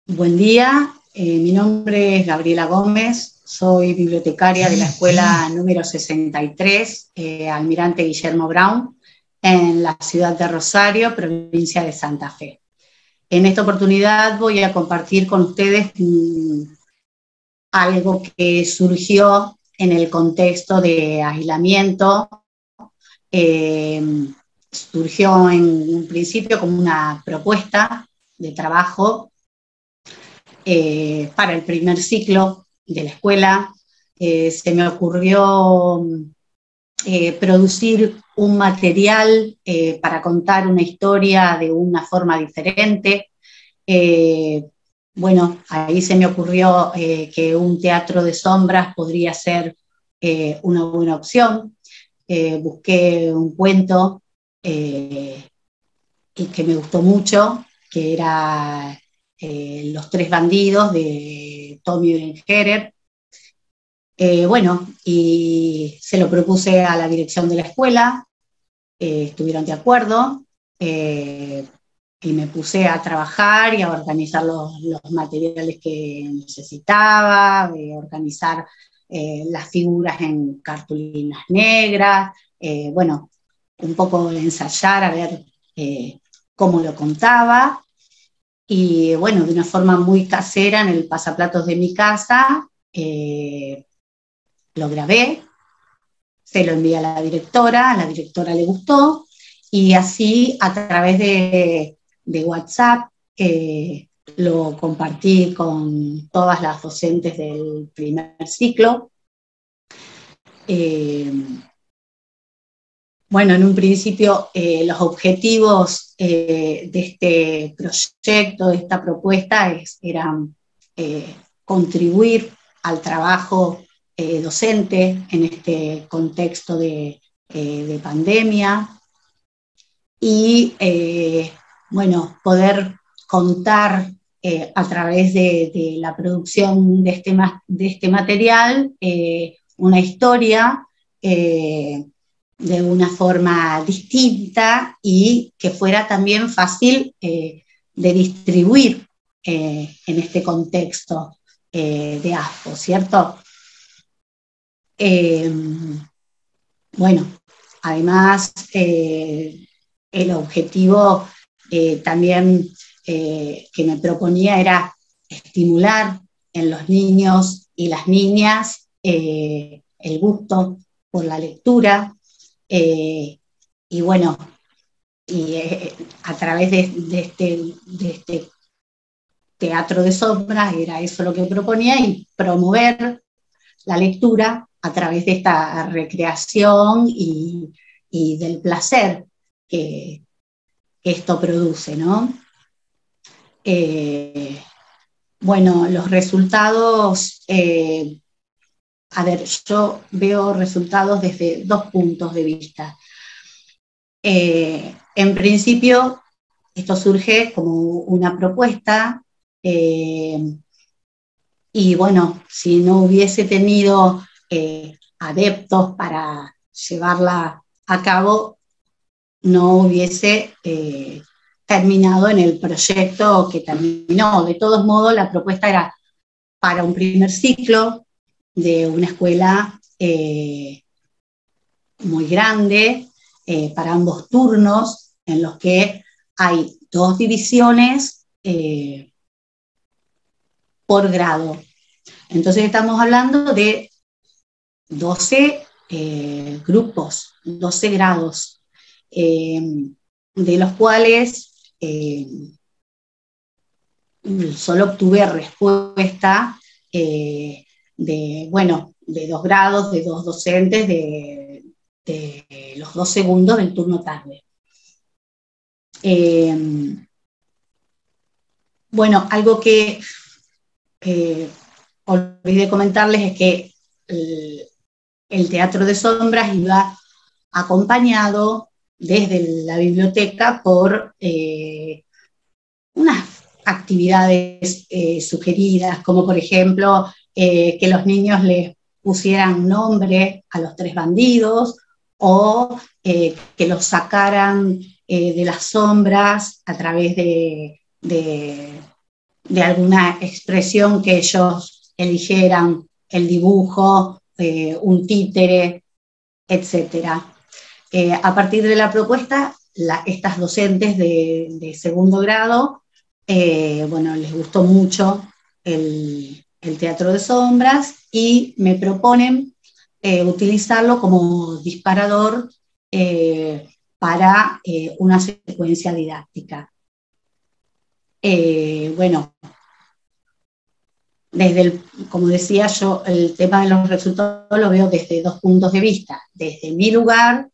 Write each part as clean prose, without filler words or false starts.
Buen día, mi nombre es Gabriela Gómez, soy bibliotecaria de la escuela número 63, Almirante Guillermo Brown, en la ciudad de Rosario, provincia de Santa Fe. En esta oportunidad voy a compartir con ustedes algo que surgió en el contexto de aislamiento. Surgió en un principio como una propuesta de trabajo para el primer ciclo de la escuela. Se me ocurrió producir un material para contar una historia de una forma diferente. Bueno, ahí se me ocurrió que un teatro de sombras podría ser una buena opción. Busqué un cuento y que me gustó mucho, que era Los tres bandidos de Tommy Ungerleider. Bueno, y se lo propuse a la dirección de la escuela, estuvieron de acuerdo, y me puse a trabajar y a organizar los materiales que necesitaba, organizar las figuras en cartulinas negras, bueno, un poco ensayar a ver cómo lo contaba, y bueno, de una forma muy casera en el pasaplatos de mi casa, lo grabé, se lo envié a la directora le gustó, y así a través de WhatsApp lo compartí con todas las docentes del primer ciclo. Bueno, en un principio los objetivos de este proyecto, de esta propuesta, eran contribuir al trabajo docente en este contexto de pandemia y, bueno, poder contar a través de la producción de este material una historia de una forma distinta y que fuera también fácil de distribuir en este contexto de ASPO, ¿cierto? Bueno, además el objetivo también que me proponía era estimular en los niños y las niñas el gusto por la lectura, y bueno, y a través de este teatro de sombras era eso lo que proponía, y promover la lectura a través de esta recreación y del placer que esto produce, ¿no? Bueno, los resultados, a ver, yo veo resultados desde dos puntos de vista. En principio, esto surge como una propuesta, y bueno, si no hubiese tenido adeptos para llevarla a cabo, no hubiese terminado en el proyecto que terminó. De todos modos, la propuesta era para un primer ciclo de una escuela muy grande, para ambos turnos, en los que hay dos divisiones por grado. Entonces estamos hablando de 12 grupos, 12 grados, de los cuales solo obtuve respuesta de 2 grados, de 2 docentes, de los 2 segundos del turno tarde. Bueno, algo que olvidé comentarles es que el teatro de sombras iba acompañado desde la biblioteca por unas actividades sugeridas, como por ejemplo que los niños les pusieran nombre a los 3 bandidos, o que los sacaran de las sombras a través de de alguna expresión que ellos eligieran, el dibujo, un títere, etcétera. A partir de la propuesta, estas docentes de segundo grado, bueno, les gustó mucho el teatro de sombras y me proponen utilizarlo como disparador para una secuencia didáctica. Bueno, como decía yo, el tema de los resultados lo veo desde dos puntos de vista. Desde mi lugar,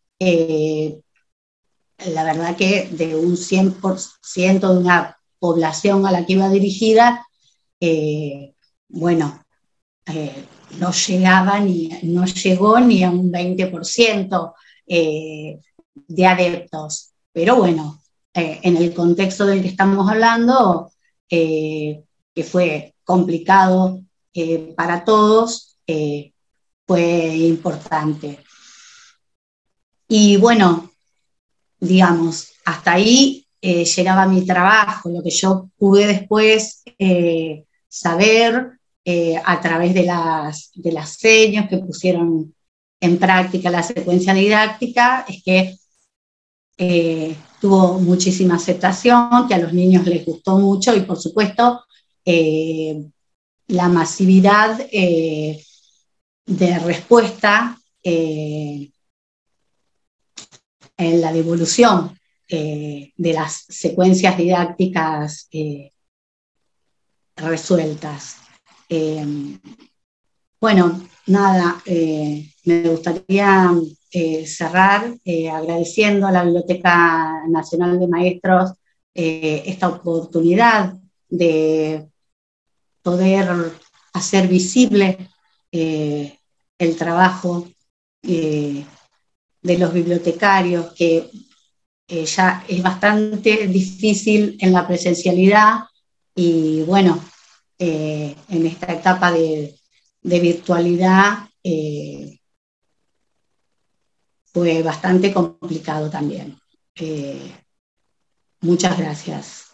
la verdad que de un 100% de una población a la que iba dirigida, bueno, no no llegó ni a un 20% de adeptos. Pero bueno, en el contexto del que estamos hablando, que fue complicado para todos, fue importante. Y bueno, digamos, hasta ahí llegaba mi trabajo, lo que yo pude después saber a través de las señas que pusieron en práctica la secuencia didáctica, es que tuvo muchísima aceptación, que a los niños les gustó mucho y por supuesto la masividad de respuesta en la devolución de las secuencias didácticas resueltas. Bueno, nada, me gustaría cerrar agradeciendo a la Biblioteca Nacional de Maestros esta oportunidad de poder hacer visible el trabajo de los bibliotecarios, que ya es bastante difícil en la presencialidad y bueno, en esta etapa de virtualidad fue bastante complicado también. Muchas gracias.